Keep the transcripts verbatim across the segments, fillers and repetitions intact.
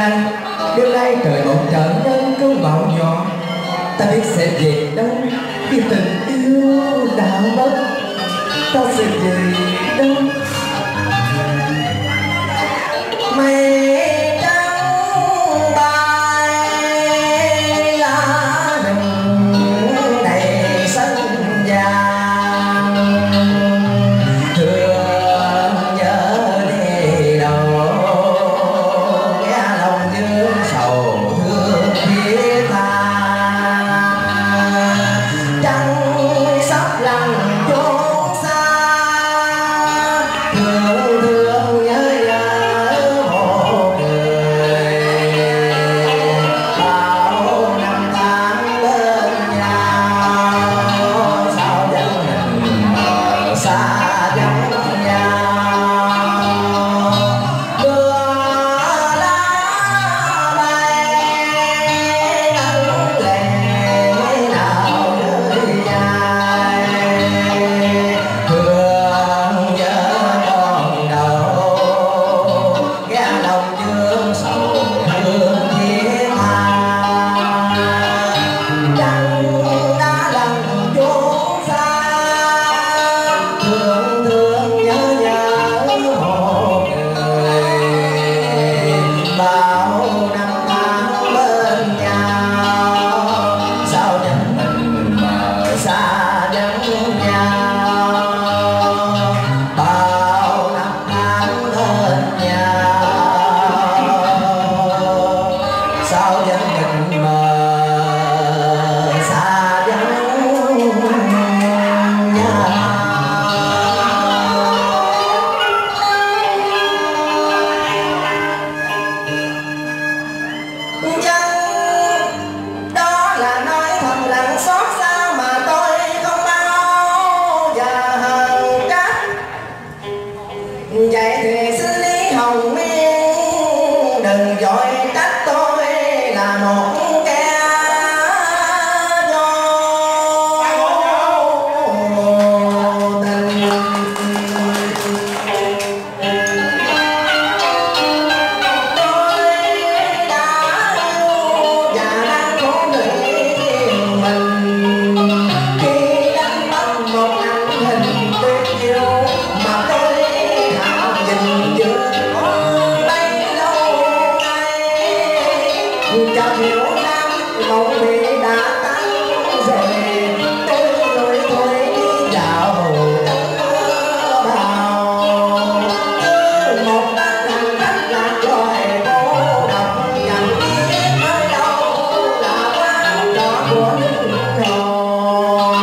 nay, đêm nay trời bỗng trở nên cơn bão gió. Ta biết sẽ về đâu khi tình yêu đã mất. Ta sẽ về đâu? Mây trắng bay lá rừng đầy sân vàng, thương nhớ đi đâu nghe lòng dương sầu thương thiết tha. Trăng sắp lặn chốn xa, thương thương nhớ nhớ một người. Bao năm tháng bên nhau, sao vẫn mình mờ xa vắng nhau. Mưa lá bay nắng lệ nào rơi dài, thương nhớ còn đâu nghe lòng dương sầu thương thiết tha. Trăng đã lặn chốn xa, thương thương nhớ nhớ một người. Bao năm tháng bên nhau, sao nhân mình mờ xa vắng nhau. Bao năm tháng bên nhau, sao nhân mình mờ xa vắng nhau. Chăng đó là nói thầm lặng xót xa mà tôi không bao giờ hờn trách. Vậy thì xin Lý Hồng Miên đừng vội trách tôi là một kẻ vô tình. Tôi đã yêu và đang khổ lụy riêng mình khi đánh mất một anh hình tuyệt diệu mà tôi hảo gìn giữ bấy lâu nay. Chợt hiểu ra mộng bị đã tan rồi, tôi lủi thủi đi dạo trong mưa bào. Một đàn hành khách lạc loài cô độc, chẳng biết nơi đâu là quán trọ của linh hồn.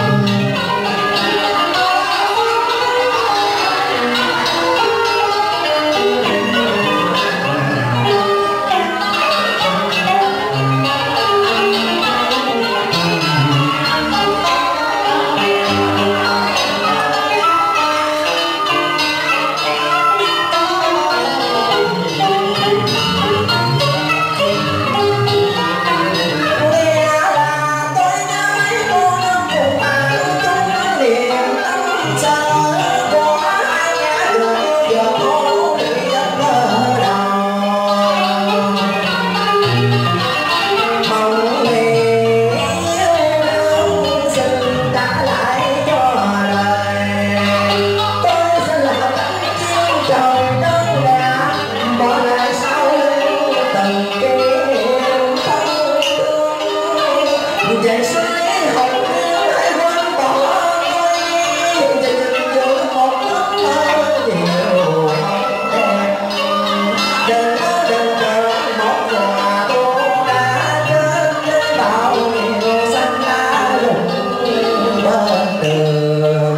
Vậy xin Lý Hồng Miên hãy quên bỏ tôi và gìn giữ một ước mơ điều đẹp. Đừng có đừng chờ một nhà tôi đã chết với bao nhiêu xanh lá rụng bên đường.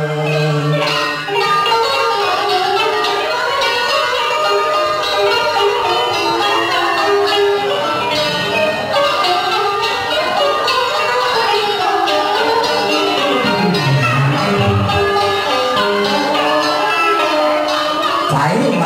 Phải